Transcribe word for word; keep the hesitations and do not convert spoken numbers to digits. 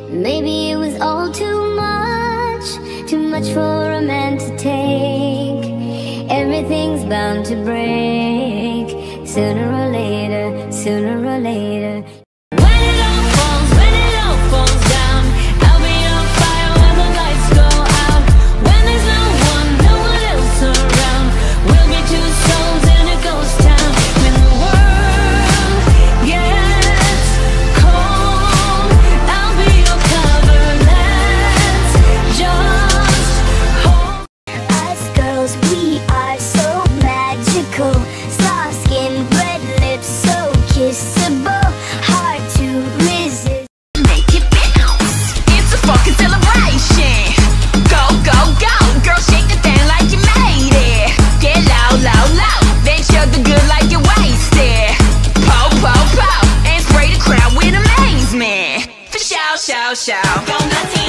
Maybe it was all too much, too much for a man to take. Everything's bound to break, sooner or later, sooner or later. When it all falls, when it all falls down, I'll be on fire when the lights go out. When there's no one, no one else around, we'll be two souls in a ghost town. When the world gets cold, I'll be your cover. Let's just hold. Us girls, we are so magical. Soft skin, red lips, so kissable, hard to resist. Make it bounce. It's a fucking celebration. Go, go, go. Girl, shake the thing like you made it. Get low, low, low. Then chug the good like you wasted. Po, po, po. And spray the crowd with amazement. For shout, shout, shout. Go nuts.